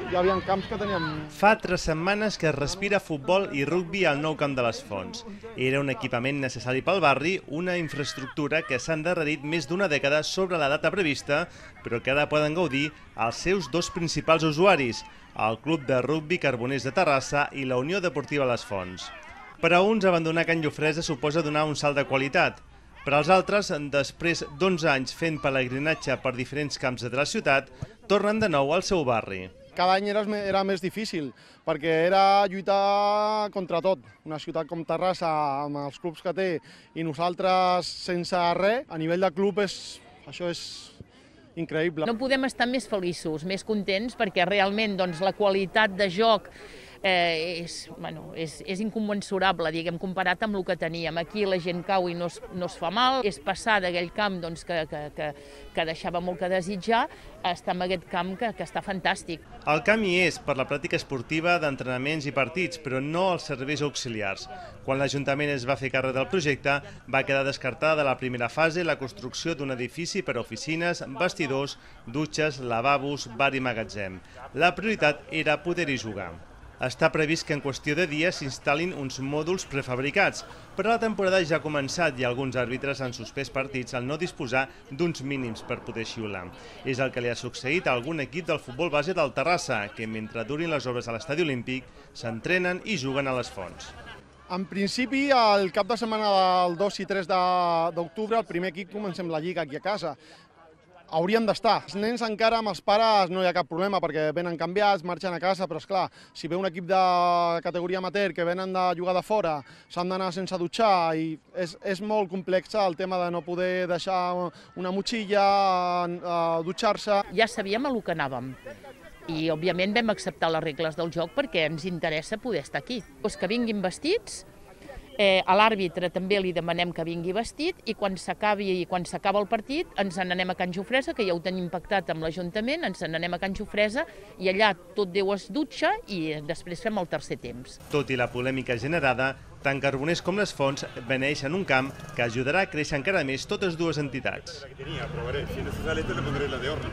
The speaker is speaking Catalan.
hi havia camps que teníem... Fa 3 setmanes que es respira futbol i rugbi al nou camp de les Fonts. Era un equipament necessari pel barri, una infraestructura que s'ha endarrerit més d'1 dècada sobre la data prevista, però que ara poden gaudir els seus 2 principals usuaris, el Club de Rugbi Carboners de Terrassa i la Unió Deportiva Les Fonts. Per a uns, abandonar Can Llofresa suposa donar un salt de qualitat. Per als altres, després d'11 anys fent pelegrinatge per diferents camps de la ciutat, tornen de nou al seu barri. Cada any era més difícil, perquè era lluitar contra tot. Una ciutat com Terrassa, amb els clubs que té, i nosaltres sense res, a nivell de club això és increïble. No podem estar més feliços, més contents, perquè realment la qualitat de joc és incommensurable, diguem, comparat amb el que teníem. Aquí la gent cau i no es fa mal, és passar d'aquell camp que deixava molt que desitjar, a estar en aquest camp que està fantàstic. El camp hi és per la pràctica esportiva d'entrenaments i partits, però no els serveis auxiliars. Quan l'Ajuntament es va fer càrrec del projecte, va quedar descartada de la primera fase la construcció d'un edifici per a oficines, vestidors, dutxes, lavabos, bar i magatzem. La prioritat era poder-hi jugar. Està previst que en qüestió de dies s'instal·lin uns mòduls prefabricats, però la temporada ja ha començat i alguns àrbitres han suspès partits al no disposar d'uns mínims per poder xiular. És el que li ha succeït a algun equip del futbol base del Terrassa, que mentre durin les obres a l'estadi olímpic s'entrenen i juguen a les Fonts. En principi, el cap de setmana del 2 i 3 d'octubre, el primer equip comencem la lliga aquí a casa. Hauríem d'estar. Els nens encara amb els pares no hi ha cap problema perquè venen canviats, marxen a casa, però esclar, si ve un equip de categoria amateur que venen de jugar de fora, s'han d'anar sense dutxar i és molt complex el tema de no poder deixar una motxilla, dutxar-se. Ja sabíem a lo que anàvem i, òbviament, vam acceptar les regles del joc perquè ens interessa poder estar aquí. Que vinguin vestits, a l'àrbitre també li demanem que vingui vestit i quan s'acaba el partit ens n'anem a Can Jofresa, que ja ho tenim pactat amb l'Ajuntament, ens n'anem a Can Jofresa i allà tot Déu es dutxa i després fem el tercer temps. Tot i la polèmica generada, tant Carboners com les Fonts beneixen un camp que ajudarà a créixer encara més totes dues entitats.